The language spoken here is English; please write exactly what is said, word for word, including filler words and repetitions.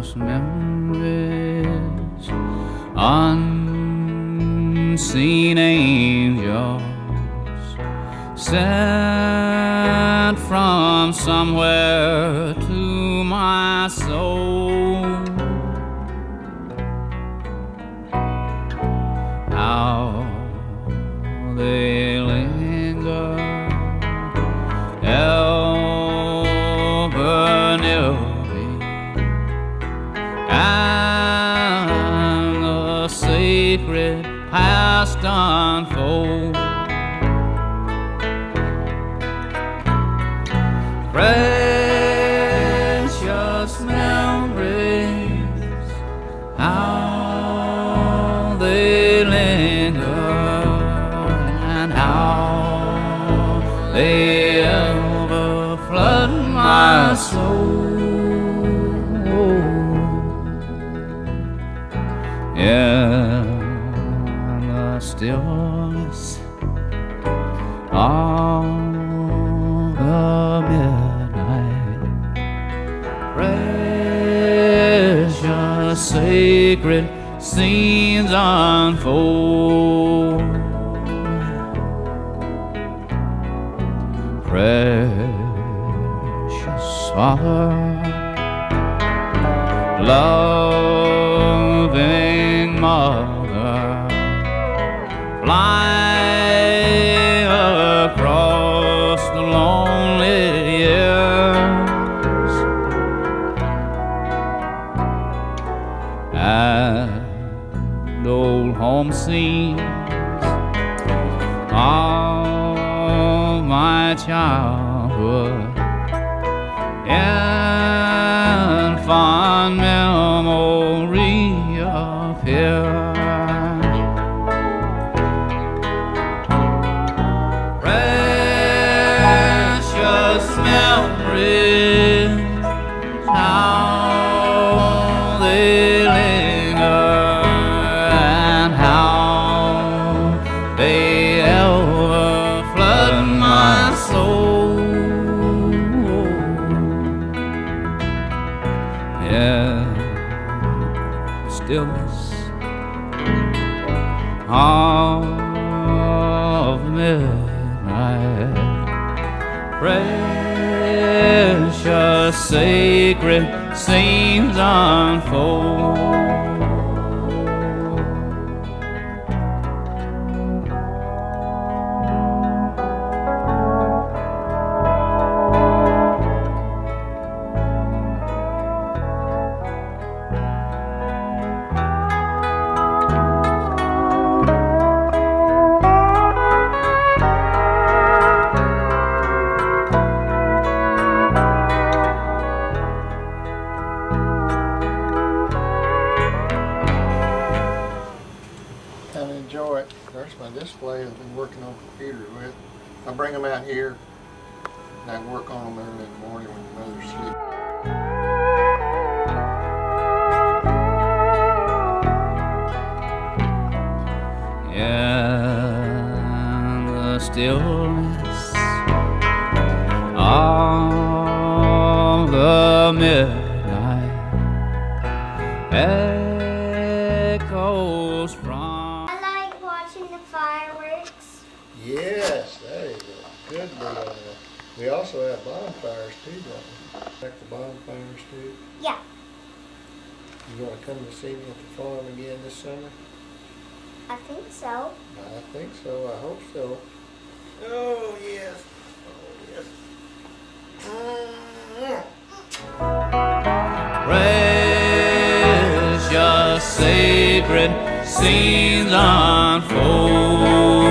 precious memories, unseen angels sent from somewhere to my soul. How they linger ever near me, and the sacred past unfold. Precious memories, how they linger, and how they ever flood my soul. In the stillness of the midnight, precious sacred scenes unfold. Precious Father, loving Mother, fly across the lonely years, and old home scenes of my childhood, and fond memory appear. Precious memories, how they linger, and how they ever flood my soul. Yeah, stillness of midnight, precious sacred scenes unfold. Enjoy it. There's my display I've been working on computers with. I bring them out here and I work on them early in the morning when your mother's asleep. In the stillness of the midnight, echoes from Fireworks. Yes, that is a good deal. We also have bonfires too, don't we? Like the bonfires too. Yeah. You want to come to see me at the farm again this summer? I think so. I think so. I hope so. Oh yes. Oh yes. precious sacred scenes unfold.